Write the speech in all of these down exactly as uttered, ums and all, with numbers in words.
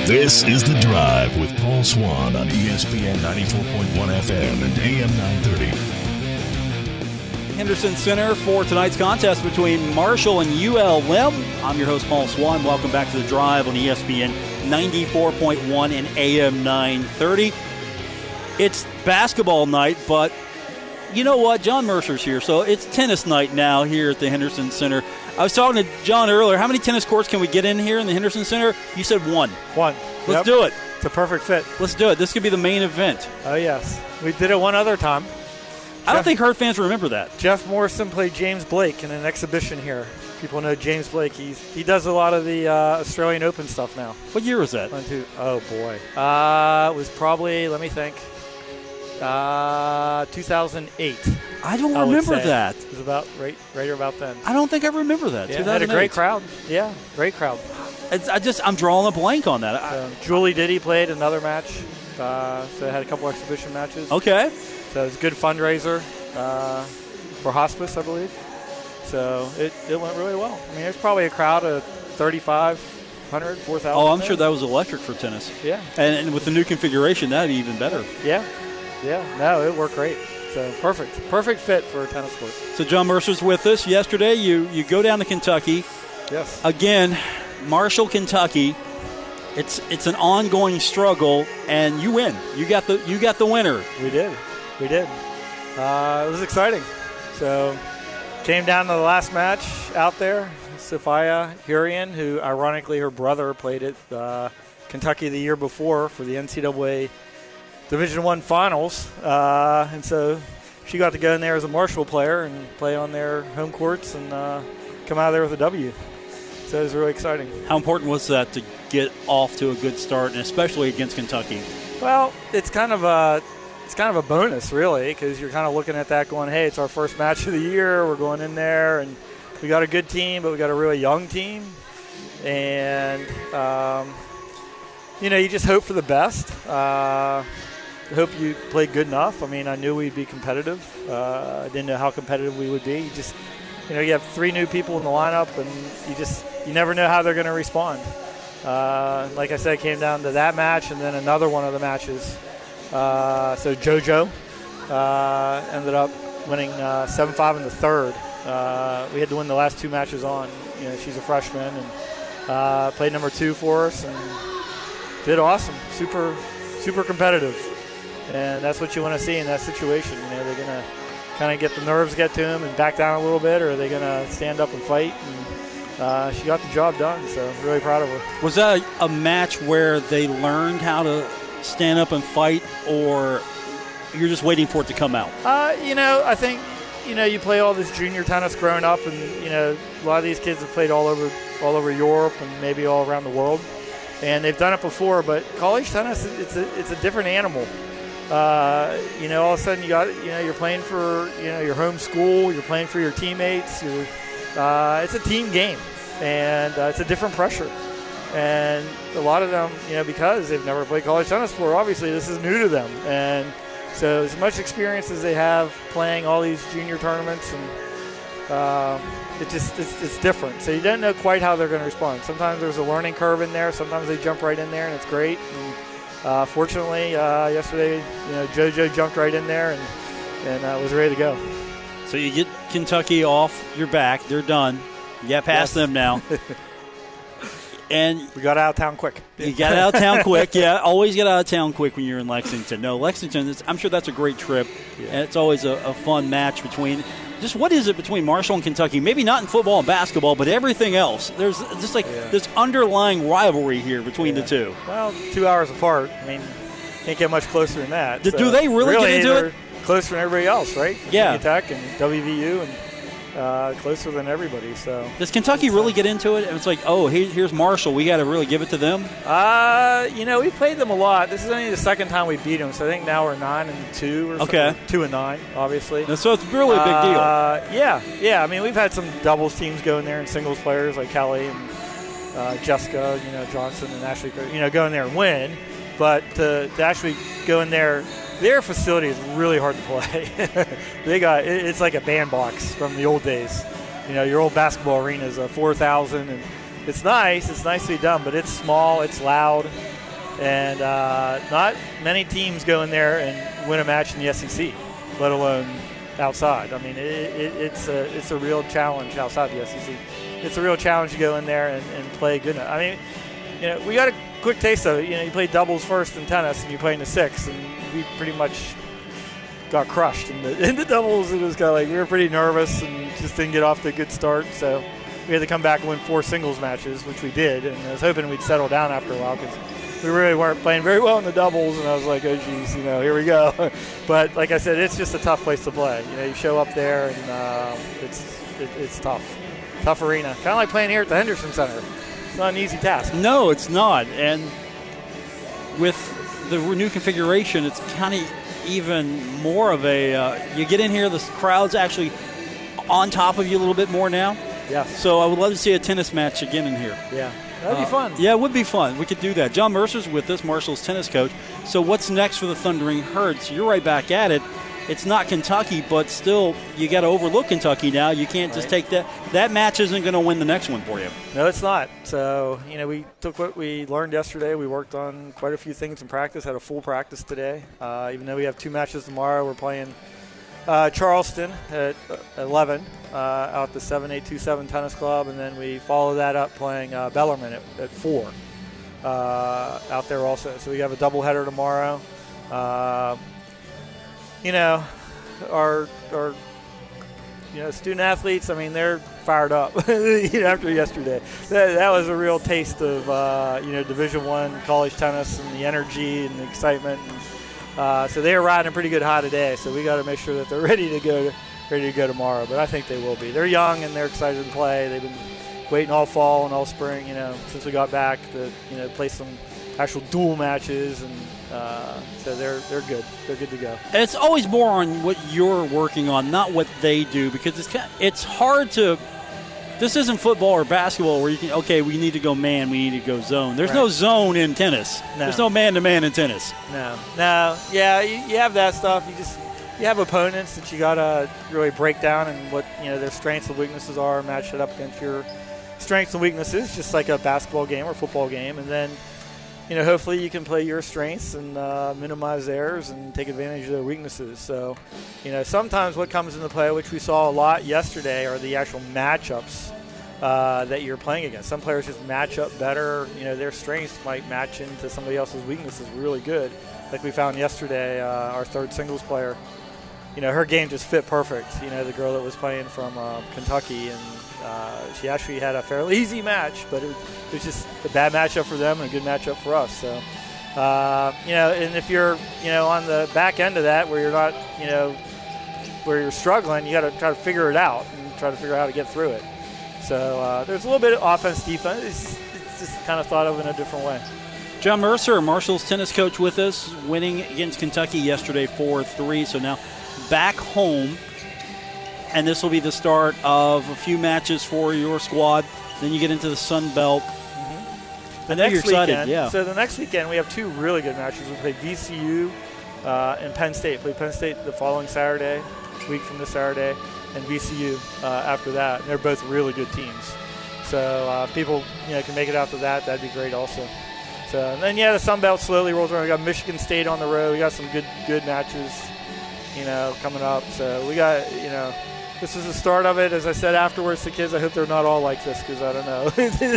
This is The Drive with Paul Swann on E S P N ninety-four point one F M and A M nine thirty. Henderson Center for tonight's contest between Marshall and U L M. I'm your host, Paul Swann. Welcome back to The Drive on E S P N ninety-four point one and A M nine thirty. It's basketball night, but you know what? John Mercer's here, so it's tennis night now here at the Henderson Center. I was talking to John earlier. How many tennis courts can we get in here in the Henderson Center? You said one. One. Let's Yep. do it. It's a perfect fit. Let's do it. This could be the main event. Oh, yes. We did it one other time. I don't Jeff, think Herd fans remember that. Jeff Morrison played James Blake in an exhibition here. People know James Blake. He's, he does a lot of the uh, Australian Open stuff now. What year was that? One, two. Oh, boy. Uh, it was probably, let me think, uh, two thousand eight. I don't I would remember say. that. It was about right, right about then. I don't think I remember that. Yeah, had a great crowd. Yeah, great crowd. It's, I just, I'm drawing a blank on that. I, Um, Julie Diddy played another match. Uh, so had a couple exhibition matches. okay. So it was a good fundraiser uh, for hospice, I believe. So it, it went really well. I mean, there's probably a crowd of thirty-five hundred, four thousand. Oh, I'm there. sure that was electric for tennis. Yeah. And, and with the new configuration, that'd be even better. Yeah. Yeah. No, it worked great. So perfect. Perfect fit for a tennis court. So John Mercer's with us. Yesterday, you, you go down to Kentucky. Yes. Again, Marshall, Kentucky. It's it's an ongoing struggle, and you win. You got the you got the winner. We did. We did. Uh, it was exciting. So came down to the last match out there. Sophia Hurian, who ironically her brother played at uh, Kentucky the year before for the N C double A Division One Finals, uh, and so she got to go in there as a Marshall player and play on their home courts and uh, come out of there with a W. So it was really exciting. How important was that to get off to a good start, and especially against Kentucky? Well, it's kind of a it's kind of a bonus, really, because you're kind of looking at that going, hey, it's our first match of the year. We're going in there, and we got a good team, but we got a really young team. And, um, you know, you just hope for the best. Uh, I hope you played good enough. I mean, I knew we'd be competitive. Uh, I didn't know how competitive we would be. You just, you know, you have three new people in the lineup, and you just, you never know how they're going to respond. Uh, like I said, it came down to that match and then another one of the matches. Uh, so JoJo uh, ended up winning uh, seven five in the third. Uh, we had to win the last two matches on. You know, she's a freshman and uh, played number two for us and did awesome. Super, super competitive. And that's what you want to see in that situation. You know, they're going to kind of get the nerves get to them and back down a little bit, or are they going to stand up and fight? And uh, she got the job done, so I'm really proud of her. Was that a, a match where they learned how to stand up and fight, or you're just waiting for it to come out? Uh, you know, I think, you know, you play all this junior tennis growing up, and, you know, a lot of these kids have played all over all over Europe and maybe all around the world, and they've done it before, but college tennis, it's a, it's a different animal. Uh, you know, all of a sudden you got, you know, you're playing for, you know, your home school, you're playing for your teammates. You're, uh, it's a team game, and uh, it's a different pressure. And a lot of them, you know, because they've never played college tennis before, obviously this is new to them. And so as much experience as they have playing all these junior tournaments, and uh, it just it's, it's different. So you don't know quite how they're going to respond. Sometimes there's a learning curve in there. Sometimes they jump right in there, and it's great. And, Uh, fortunately, uh, yesterday, you know, JoJo jumped right in there and and uh, was ready to go. So you get Kentucky off your back; they're done. You got past Yes. them now, and We got out of town quick. you got out of town quick. Yeah, always get out of town quick when you're in Lexington. No, Lexington. Is, I'm sure that's a great trip, Yeah. and it's always a, a fun match between. Just what is it between Marshall and Kentucky? Maybe not in football and basketball, but everything else. There's just like Yeah. this underlying rivalry here between Yeah. the two. Well, two hours apart. I mean, can't get much closer than that. Do- do they really get into they're it? Closer than everybody else, right? Yeah. Virginia Tech and W V U, and uh, closer than everybody. So. Does Kentucky really get into it? And it's like, oh, here, here's Marshall. We got to really give it to them. Uh, you know, we played them a lot. This is only the second time we beat them, so I think now we're nine and two or Okay. something. Two and nine, obviously. And so it's really a big deal. Uh, yeah, yeah. I mean, we've had some doubles teams go in there and singles players like Kelly and uh, Jessica, you know, Johnson and Ashley, you know, go in there and win. But to, to actually go in there, their facility is really hard to play. They got it, it's like a bandbox from the old days. You know, your old basketball arena is a four thousand, and it's nice. It's nicely done, but it's small. It's loud. And uh, not many teams go in there and win a match in the S E C, let alone outside. I mean, it, it, it's a it's a real challenge outside the S E C. It's a real challenge to go in there and, and play good. I mean, you know, we got a quick taste of it. You know, you play doubles first in tennis, and you play in the six, and we pretty much got crushed in the in the doubles. It was kind of like we were pretty nervous and just didn't get off to a good start. So we had to come back and win four singles matches, which we did. And I was hoping we'd settle down after a while because we really weren't playing very well in the doubles, and I was like, oh, geez, you know, here we go. But like I said, it's just a tough place to play. You know, you show up there, and uh, it's it, it's tough. Tough arena. Kind of like playing here at the Henderson Center. It's not an easy task. No, it's not. And with the new configuration, it's kind of even more of a uh, – you get in here, the crowd's actually on top of you a little bit more now. Yeah. So I would love to see a tennis match again in here. Yeah. That'd be uh, fun. Yeah, it would be fun. We could do that. John Mercer's with us, Marshall's tennis coach. So what's next for the Thundering Herd? So you're right back at it. It's not Kentucky, but still, you got to overlook Kentucky now. You can't just right. take that. That match isn't going to win the next one for you. No, it's not. So, you know, we took what we learned yesterday. We worked on quite a few things in practice, had a full practice today. Uh, even though we have two matches tomorrow, we're playing uh, Charleston at eleven uh, out at the seven eight two seven Tennis Club, and then we follow that up playing uh, Bellarmine at, at four uh, out there also. So we have a doubleheader tomorrow. Uh, You know, our our you know student athletes. I mean, they're fired up after yesterday. That, that was a real taste of uh, you know Division One college tennis and the energy and the excitement. And, uh, so they are riding a pretty good high today. So we got to make sure that they're ready to go, ready to go tomorrow. But I think they will be. They're young and they're excited to play. They've been waiting all fall and all spring. You know, since we got back to you know play some actual dual matches and. Uh, so they're they're good. They're good to go. And it's always more on what you're working on, not what they do, because it's kind of, it's hard to. This isn't football or basketball where you can okay, we need to go man, we need to go zone. There's right. no zone in tennis. No. There's no man to man in tennis. No, no, yeah, you, you have that stuff. You just you have opponents that you gotta really break down and what you know their strengths and weaknesses are, match it up against your strengths and weaknesses, just like a basketball game or football game, and then. You know, hopefully you can play your strengths and uh, minimize theirs and take advantage of their weaknesses. So, you know, sometimes what comes into play, which we saw a lot yesterday, are the actual matchups uh, that you're playing against. Some players just match up better. You know, their strengths might match into somebody else's weaknesses really good. Like we found yesterday, uh, our third singles player, you know, her game just fit perfect. You know, the girl that was playing from uh, Kentucky, and uh, she actually had a fairly easy match, but it was, it was just a bad matchup for them and a good matchup for us. So, uh, you know, and if you're, you know, on the back end of that where you're not, you know, where you're struggling, you got to try to figure it out and try to figure out how to get through it. So uh, there's a little bit of offense, defense. It's just, it's just kind of thought of in a different way. John Mercer, Marshall's tennis coach with us, winning against Kentucky yesterday four three. So now back home, and this will be the start of a few matches for your squad. Then you get into the Sun Belt. Mm-hmm. The I know next you're excited, weekend, yeah. So the next weekend we have two really good matches. We play V C U uh, and Penn State. Play Penn State the following Saturday, week from this Saturday, and V C U uh, after that. And they're both really good teams. So uh, if people you know can make it out to that, that'd be great also. So and then yeah, the Sun Belt slowly rolls around. We got Michigan State on the road. We got some good good matches, you know, coming up. So we got you know. This is the start of it. As I said afterwards to kids, I hope they're not all like this because I don't know.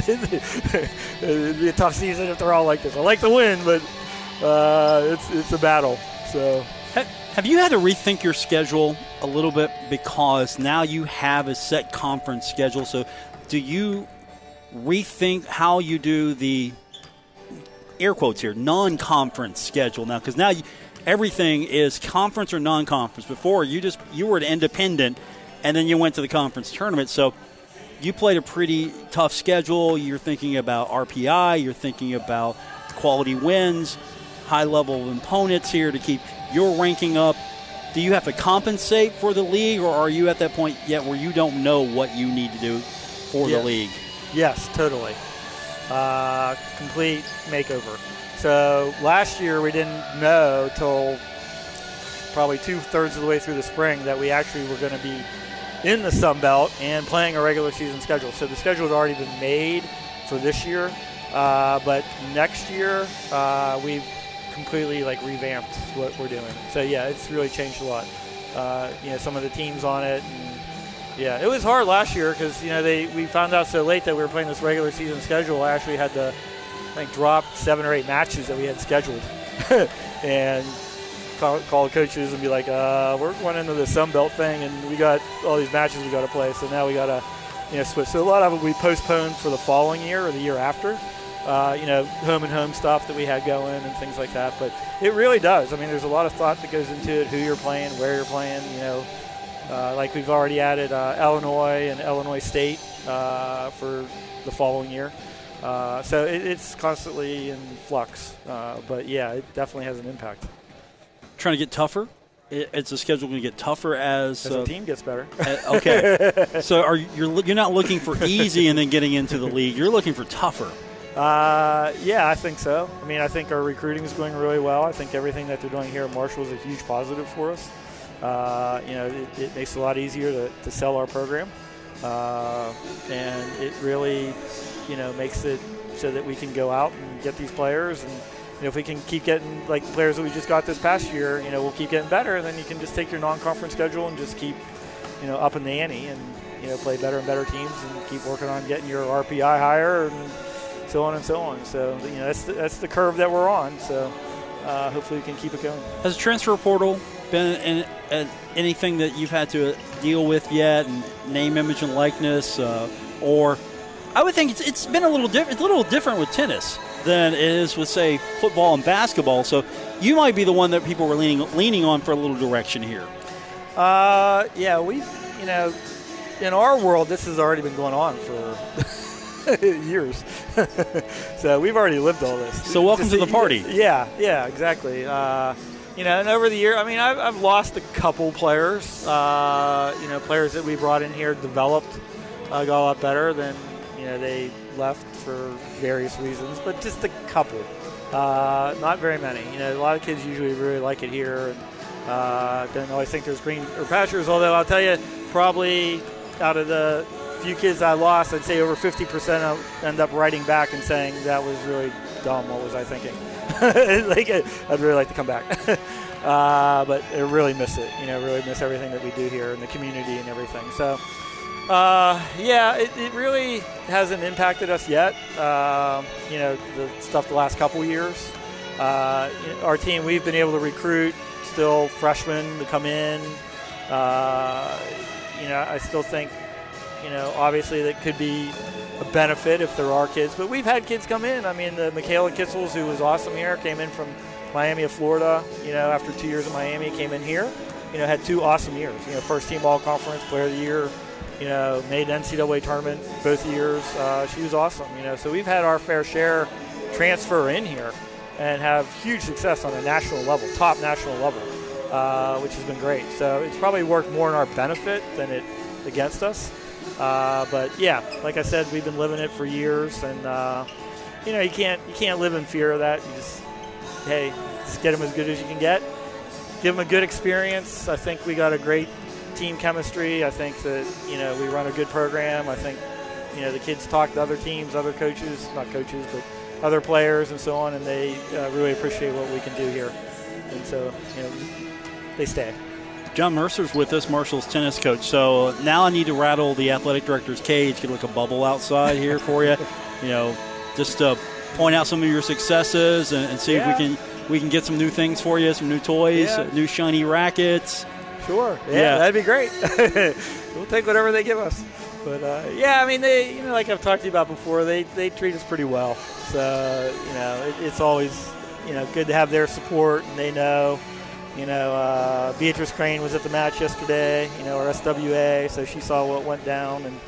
It'd be a tough season if they're all like this. I like to win, but uh, it's it's a battle. So, have you had to rethink your schedule a little bit because now you have a set conference schedule? So, do you rethink how you do the air quotes here non-conference schedule now? Because now you, everything is conference or non-conference. Before you just you were an independent. And then you went to the conference tournament. So you played a pretty tough schedule. You're thinking about R P I. You're thinking about quality wins, high-level opponents here to keep your ranking up. Do you have to compensate for the league, or are you at that point yet where you don't know what you need to do for yes. the league? Yes, totally. Uh, complete makeover. So last year we didn't know till probably two-thirds of the way through the spring that we actually were going to be in the Sun Belt and playing a regular season schedule. So the schedule had already been made for this year. Uh, but next year, uh, we've completely like revamped what we're doing. So yeah, it's really changed a lot. Uh, you know, some of the teams on it. And yeah, it was hard last year because you know they we found out so late that we were playing this regular season schedule. I actually had to I think drop seven or eight matches that we had scheduled, and call, call coaches and be like, uh, "We're going into the Sun Belt thing, and we got all these matches we got to play. So now we got to you know switch." So a lot of it we postponed for the following year or the year after. Uh, you know, home and home stuff that we had going and things like that. But it really does. I mean, there's a lot of thought that goes into it, who you're playing, where you're playing. You know, uh, like we've already added uh, Illinois and Illinois State uh, for the following year. Uh, so it, it's constantly in flux. Uh, but, yeah, it definitely has an impact. Trying to get tougher? It, it's a schedule going to get tougher as, as uh, the team gets better. Uh, okay. So are you, you're, you're not looking for easy and then getting into the league. You're looking for tougher. Uh, yeah, I think so. I mean, I think our recruiting is going really well. I think everything that they're doing here at Marshall is a huge positive for us. Uh, you know, it, it makes it a lot easier to, to sell our program. Uh, and it really, you know, makes it so that we can go out and get these players. And, you know, if we can keep getting, like, the players that we just got this past year, you know, we'll keep getting better. And then you can just take your non-conference schedule and just keep, you know, up in the ante and, you know, play better and better teams and keep working on getting your R P I higher and so on and so on. So, you know, that's the, that's the curve that we're on. So, uh, hopefully we can keep it going. Has the transfer portal been in, in anything that you've had to deal with yet, and name, image, and likeness? Uh, or I would think it's, it's been a little different. It's a little different with tennis than it is with, say, football and basketball. So you might be the one that people were leaning leaning on for a little direction here. Uh, yeah, we've, you know, in our world, this has already been going on for years. So we've already lived all this. So welcome Just, to the party. Yeah, yeah, exactly. Uh, you know, and over the year, I mean, I've, I've lost a couple players. Uh, you know, players that we brought in here developed, uh, got a lot better than, you know, they left for various reasons, but just a couple. Uh, not very many. You know, a lot of kids usually really like it here. And, uh, don't always think there's green or pastures, although I'll tell you, probably out of the few kids I lost, I'd say over fifty percent end up writing back and saying that was really dumb. What was I thinking? Like, I'd really like to come back. uh, but I really miss it. You know, really miss everything that we do here in the community and everything. So, uh, yeah, it, it really hasn't impacted us yet. Uh, you know, the stuff the last couple years. Uh, our team, we've been able to recruit still freshmen to come in. Uh, you know, I still think, you know, obviously that could be a benefit if there are kids. But we've had kids come in. I mean, the Michaela Kissels, who was awesome here, came in from Miami of Florida, you know, after two years in Miami, came in here. You know, had two awesome years. You know, first team all-conference, player of the year, you know, made N C double A tournament both years. Uh, she was awesome, you know. So we've had our fair share transfer in here and have huge success on a national level, top national level, uh, which has been great. So it's probably worked more in our benefit than it against us. Uh, but yeah, like I said, we've been living it for years, and uh, you know, you can't you can't live in fear of that. You just, hey, just get them as good as you can get. Give them a good experience. I think we got a great team chemistry. I think that, you know, we run a good program. I think, you know, the kids talk to other teams, other coaches, not coaches, but other players and so on, and they uh, really appreciate what we can do here. And so, you know, they stay. John Mercer's with us, Marshall's tennis coach. So now I need to rattle the athletic director's cage, get like a bubble outside here for you. You know, just to point out some of your successes and, and see yeah. if we can we can get some new things for you, some new toys, yeah. new shiny rackets. Sure. Yeah, yeah. That'd be great. We'll take whatever they give us. But uh, yeah, I mean, they, you know, like I've talked to you about before, they they treat us pretty well. So, you know, it, it's always, you know, good to have their support, and they know. You know, uh, Beatrice Crane was at the match yesterday, you know, our S W A, so she saw what went down. And,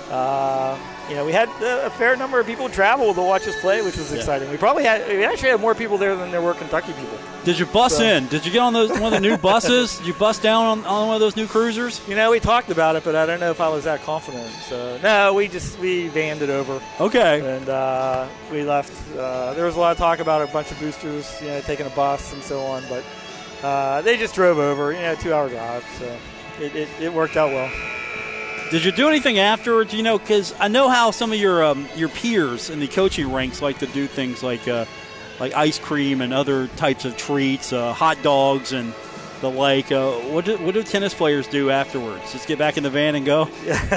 uh, you know, we had a fair number of people travel to watch us play, which was yeah. exciting. We probably had, we actually had more people there than there were Kentucky people. Did you bus so. in? Did you get on those, one of the new buses? Did you bus down on, on one of those new cruisers? You know, we talked about it, but I don't know if I was that confident. So, no, we just, we vanned it over. Okay. And uh, we left. Uh, there was a lot of talk about a bunch of boosters, you know, taking a bus and so on, but Uh, they just drove over, you know, two-hour drive, so it, it, it worked out well. Did you do anything afterwards? You know, because I know how some of your um, your peers in the coaching ranks like to do things like uh, like ice cream and other types of treats, uh, hot dogs and the like. Uh, what do what do tennis players do afterwards? Just get back in the van and go?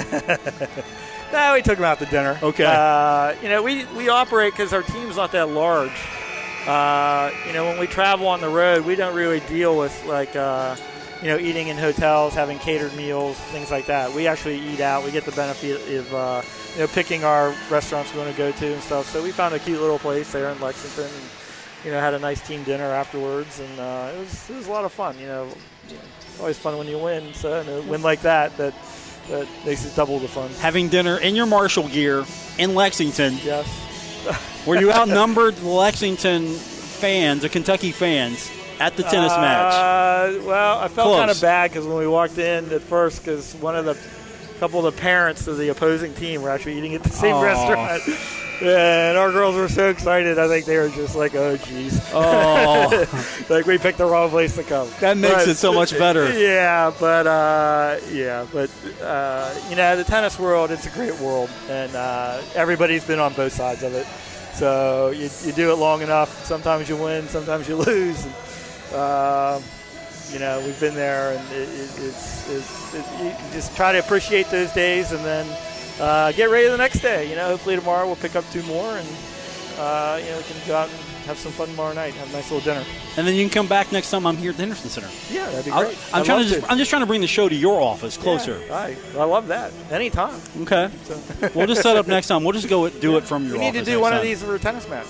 No, we took them out to dinner. Okay. Uh, you know, we, we operate because our team's not that large. Uh, you know, when we travel on the road, we don't really deal with, like, uh, you know, eating in hotels, having catered meals, things like that. We actually eat out. We get the benefit of, uh, you know, picking our restaurants we want to go to and stuff. So we found a cute little place there in Lexington and, you know, had a nice team dinner afterwards. And uh, it was it was a lot of fun, you know. It's always fun when you win. So and a win like that, that – that makes it double the fun. Having dinner in your Marshall gear in Lexington. Yes. Were you outnumbered the Lexington fans, the Kentucky fans, at the tennis uh, match? Well, I felt Close. kind of bad because when we walked in at first, because one of the couple of the parents of the opposing team were actually eating at the same Aww. restaurant. And our girls were so excited. I think they were just like, oh, geez. Oh. Like we picked the wrong place to come. That makes but, it so much better. Yeah, but, uh, yeah, but uh, you know, the tennis world, it's a great world. And uh, everybody's been on both sides of it. So you, you do it long enough. Sometimes you win, sometimes you lose. And, uh, you know, we've been there, and it, it, it's, it's it, you just try to appreciate those days and then uh, get ready the next day. You know, hopefully tomorrow we'll pick up two more, and, uh, you know, we can go out and have some fun tomorrow night, have a nice little dinner. And then you can come back next time I'm here at the Henderson Center. Yeah, that'd be I'll, great. I'm I'd trying love to just, I'm just trying to bring the show to your office closer. Yeah, I, I love that. Anytime. Okay. So. We'll just set up next time. We'll just go do yeah. it from your office. We need office to do one time. of these for a tennis match.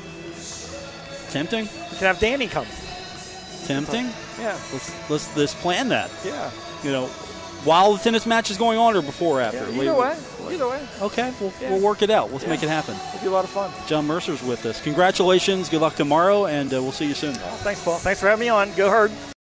Tempting? We can have Danny come. Tempting? Yeah. Let's, let's, let's plan that. Yeah. You know, while the tennis match is going on or before or after? Yeah, either way. Either way. Okay, we'll, yeah. we'll work it out. Let's yeah. make it happen. It'll be a lot of fun. John Mercer's with us. Congratulations. Good luck tomorrow, and uh, we'll see you soon. Well, thanks, Paul. Thanks for having me on. Go Herd.